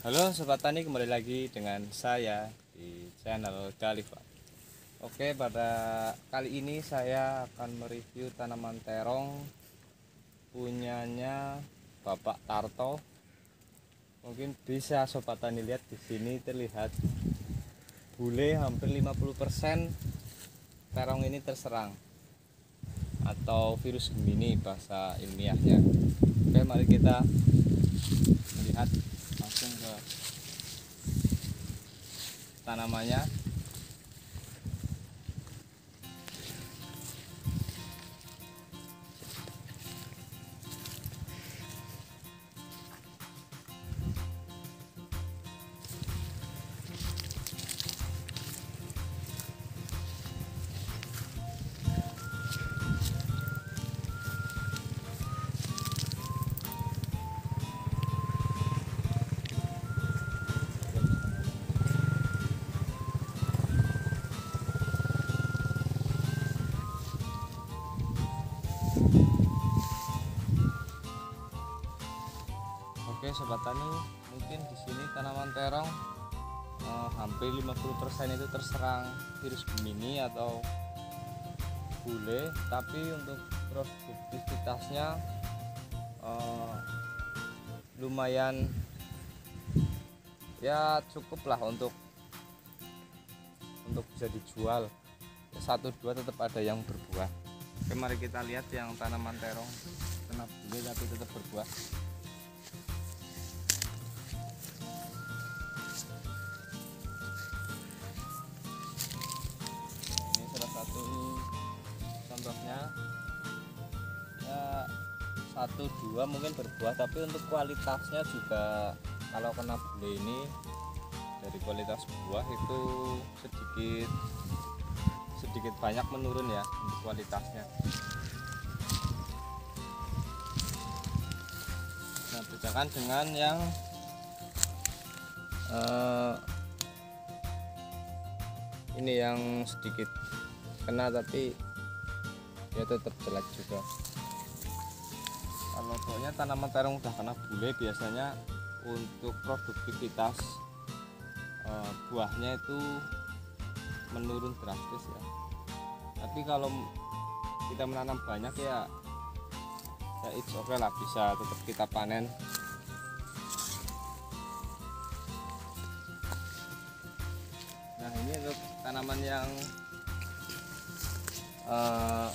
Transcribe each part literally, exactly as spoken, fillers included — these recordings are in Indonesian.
Halo Sobat Tani, kembali lagi dengan saya di channel Daliva. Oke, pada kali ini saya akan mereview tanaman terong punyanya Bapak Tarto. Mungkin bisa Sobat Tani lihat di sini terlihat bule hampir lima puluh persen terong ini terserang atau virus Gemini bahasa ilmiahnya. Oke, mari kita melihat langsung ke tanamannya. Oke Sobat Tani, mungkin di sini tanaman terong eh, hampir lima puluh persen itu terserang virus Gemini atau bule, tapi untuk produktivitasnya eh, lumayan ya, cukup lah untuk untuk bisa dijual. Satu dua tetap ada yang berbuah. Oke, mari kita lihat yang tanaman terong kena bule tapi tetap berbuah. Satu contohnya ya, satu dua mungkin berbuah, tapi untuk kualitasnya juga kalau kena bule ini dari kualitas buah itu sedikit sedikit banyak menurun ya untuk kualitasnya. Nah, bedakan dengan yang uh, ini yang sedikit kena tapi ya tetap jelek juga. Kalau pokoknya tanaman terong udah kena bule, biasanya untuk produktivitas eh, buahnya itu menurun drastis ya. Tapi kalau kita menanam banyak ya ya it's okay lah, bisa tetap kita panen. Nah, ini untuk tanaman yang Uh,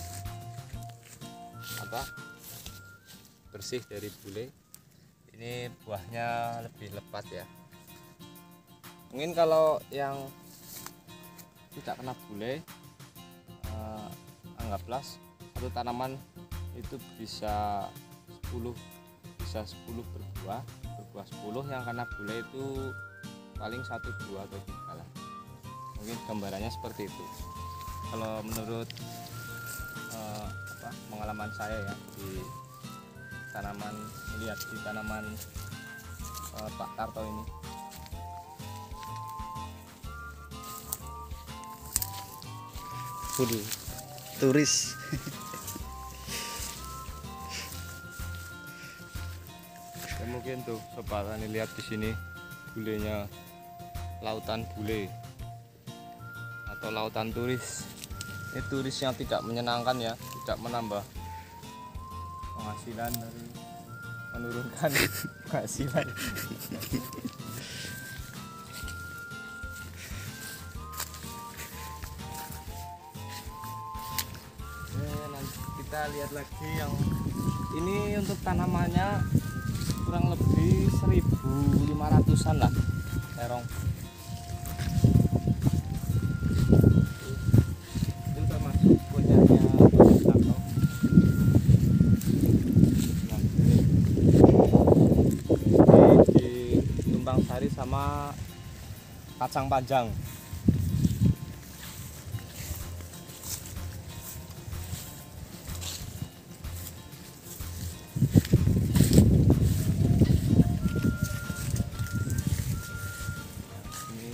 apa bersih dari bule, ini buahnya lebih lebat ya. Mungkin kalau yang tidak kena bule, uh, anggaplah satu tanaman itu bisa sepuluh bisa sepuluh berbuah berbuah sepuluh, yang kena bule itu paling satu dua atau tiga lah. Mungkin gambarannya seperti itu kalau menurut uh, apa, pengalaman saya ya di tanaman, lihat di tanaman uh, Pak Tarto ini. Full turis. Ya, mungkin tuh Sobat Tani lihat di sini bulenya, lautan bule atau lautan turis. Ini turis yang tidak menyenangkan ya, tidak menambah penghasilan, dari menurunkan penghasilan. Oke, nanti kita lihat lagi yang ini. Untuk tanamannya kurang lebih seribu lima ratusan lah terong. Sari sama kacang panjang. Ini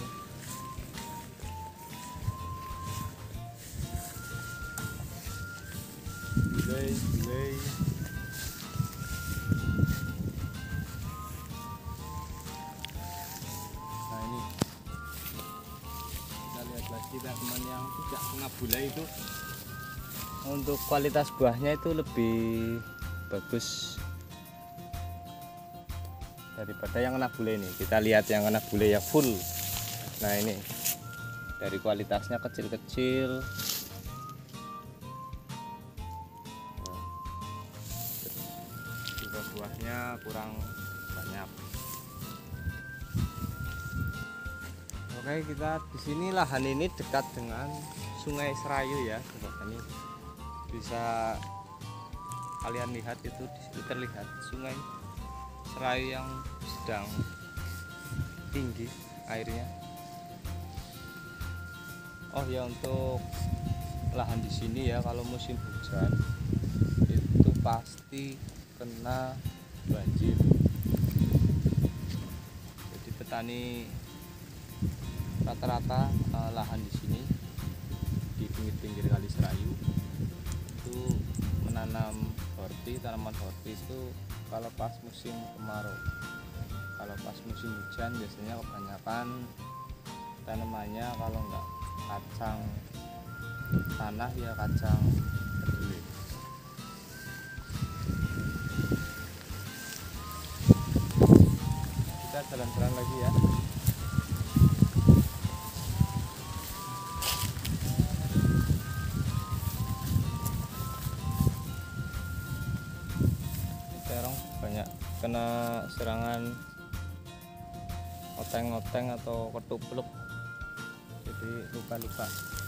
gulai gulai tidak kena bule itu untuk kualitas buahnya itu lebih bagus daripada yang kena bule ini. Kita lihat yang kena bule ya full. Nah ini dari kualitasnya kecil-kecil, juga buahnya kurang banyak. Oke, kita di sini lahan ini dekat dengan Sungai Serayu ya, sobat tani. Bisa kalian lihat itu di situ terlihat Sungai Serayu yang sedang tinggi airnya. Oh ya, untuk lahan di sini ya, kalau musim hujan itu pasti kena banjir. Jadi petani rata-rata uh, lahan di sini di pinggir-pinggir Kali Serayu itu menanam horti, tanaman horti itu kalau pas musim kemarau. Kalau pas musim hujan biasanya kebanyakan tanamannya kalau enggak kacang tanah ya kacang kedelai. Kita jalan-jalan lagi ya. Terong banyak kena serangan oteng-oteng atau ketupluk, jadi luka-luka.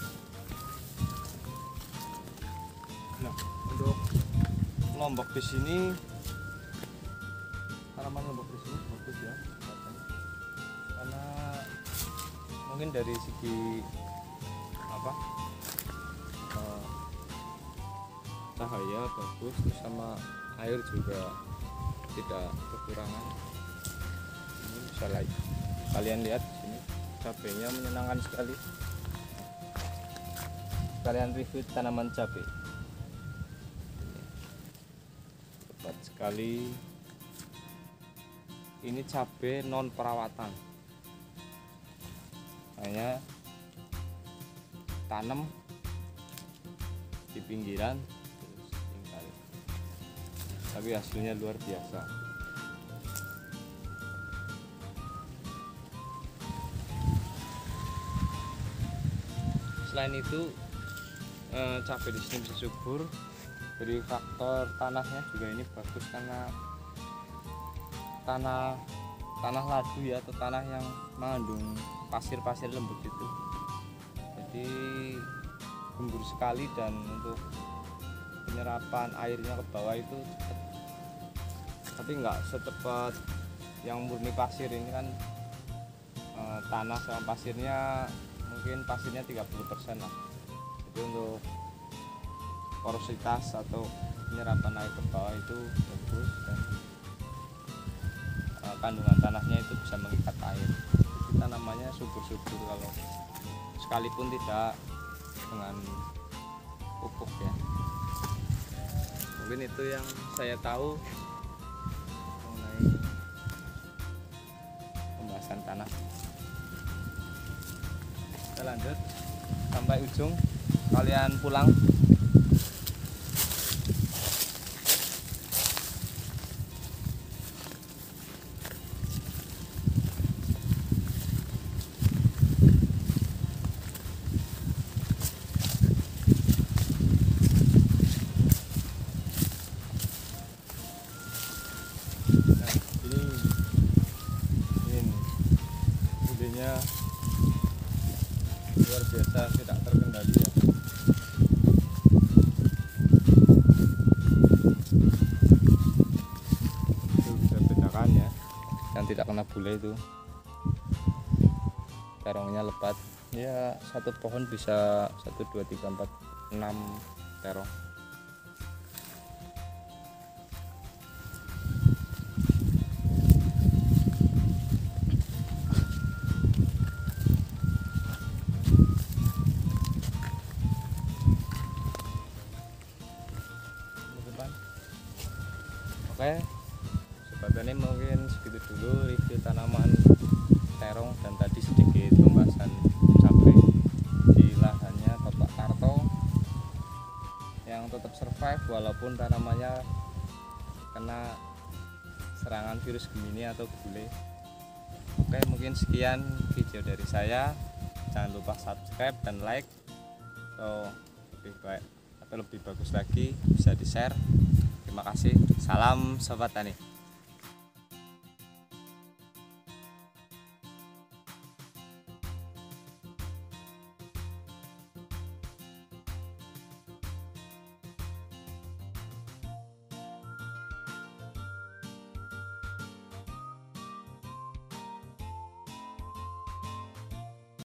Nah, untuk lombok di sini, tanaman lombok di sini bagus ya, karena mungkin dari segi apa uh, cahaya bagus, terus sama air juga tidak kekurangan. Ini bisa lagi kalian lihat di sini cabenya menyenangkan sekali. Kalian review tanaman cabai, tepat sekali. Ini cabai non perawatan, hanya tanam di pinggiran terus tinggal, tapi hasilnya luar biasa. Selain itu eh, cabai di sini bisa subur. Dari faktor tanahnya juga ini bagus, karena tanah tanah ladu ya, atau tanah yang mengandung pasir-pasir lembut itu. Jadi gembur sekali, dan untuk penyerapan airnya ke bawah itu cepat. Tapi nggak secepat yang murni pasir. Ini kan eh, tanah sama pasirnya, mungkin pasirnya tiga puluh persen lah. Jadi untuk porositas atau penyerapan air ke bawah itu bagus, dan uh, kandungan tanahnya itu bisa mengikat air. Jadi tanamannya subur-subur kalau sekalipun tidak dengan pupuk ya. Mungkin itu yang saya tahu mengenai pembahasan tanah. Kita lanjut sampai ujung, kalian pulang. Nah, ini ini idenya luar biasa, tidak terkendali ya. Itu bisa bedakan ya, yang tidak kena bule itu terongnya lebat ya. Satu pohon bisa satu dua tiga empat enam terong. Oke, sobat tani, mungkin segitu dulu review tanaman terong dan tadi sedikit pembahasan cabai di lahannya Toto yang tetap survive walaupun tanamannya kena serangan virus Gemini atau bule. Oke, mungkin sekian video dari saya. Jangan lupa subscribe dan like, atau lebih baik atau lebih bagus lagi bisa di share. Terima kasih. Salam Sobat Tani.